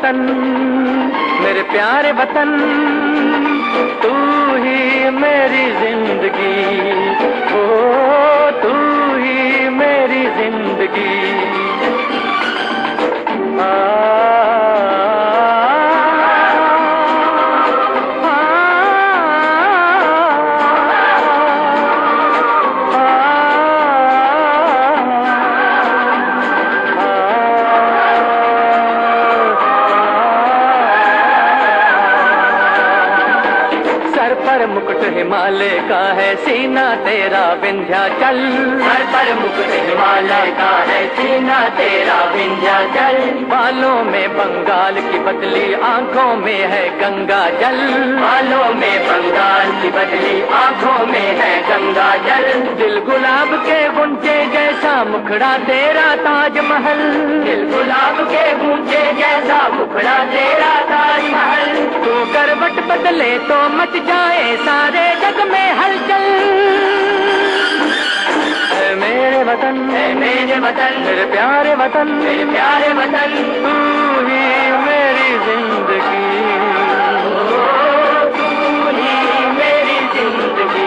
वतन, मेरे प्यारे वतन, तू ही मेरी जिंदगी, ओ तू ही मेरी जिंदगी। सर पर मुकुट हिमालय का है, सीना तेरा विंध्याचल। सर पर मुकुट हिमालय का है, सीना तेरा विंध्याचल। बालों में बंगाल की बदली, आंखों में है गंगा जल। बालों में बंगाल की बदली, आंखों में है गंगा जल। दिल गुलाब के गुंजे जैसा मुखड़ा तेरा ताजमहल। दिल गुलाब के गुंजे जैसा मुखड़ा तेरा ताजमहल। तू करवट बदले तो मच जाए सारे जग में हलचल। ऐ मेरे वतन, ऐ मेरे वतन, मेरे प्यारे वतन, मेरे प्यारे वतन, तू ही मेरी जिंदगी, तू ही मेरी जिंदगी।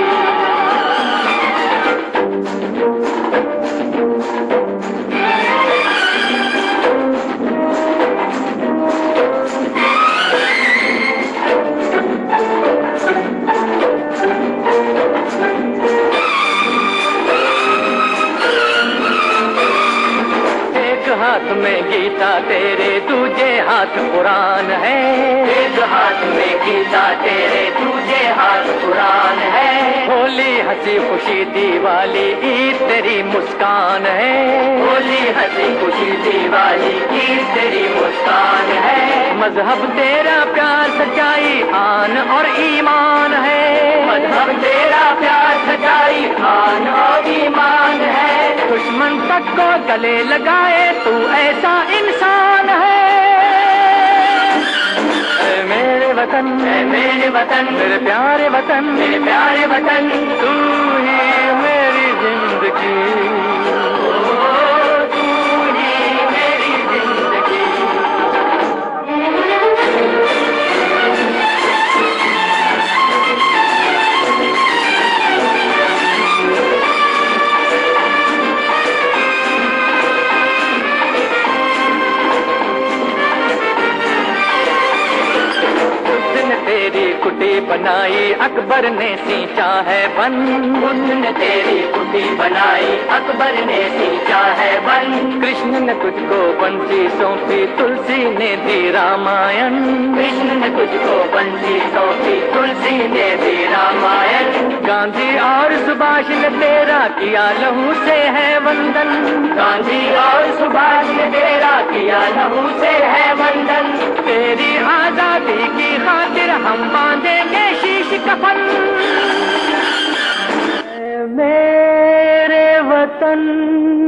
हाथ में गीता तेरे, दूजे हाथ कुरान है। एक हाथ में गीता तेरे, दूजे हाथ कुरान है। होली हंसी खुशी दिवाली, ईद तेरी मुस्कान है। होली हंसी खुशी दिवाली, ईद तेरी मुस्कान है। मजहब तेरा प्यार सच्चाई, आन और ईमान है। मजहब तेरा प्यार सच्चाई, आन और ईमान है। दुश्मन तक को गले लगाए तू ऐसा इंसान है। ऐ मेरे वतन, ऐ मेरे वतन, मेरे प्यारे वतन, मेरे प्यारे वतन, तू ही मेरी जिंदगी, तू ही मेरी जिंदगी। तेरी कुटी बनाई, अकबर ने सींचा है वन। उसने तेरी कुटी बनाई, अकबर ने सींचा है वन। कृष्ण ने तुझको बंसी सौंपी, तुलसी ने दी रामायण। कृष्ण ने तुझको बंसी सौंपी, तुलसी ने दी रामायण। गांधी और सुभाष ने तेरा किया लहू से है वंदन। गांधी और सुभाष ने तेरा किया लहू से है वंदन। तेरी आजादी की खातिर हम बांधेंगे शीश कफन। मेरे वतन,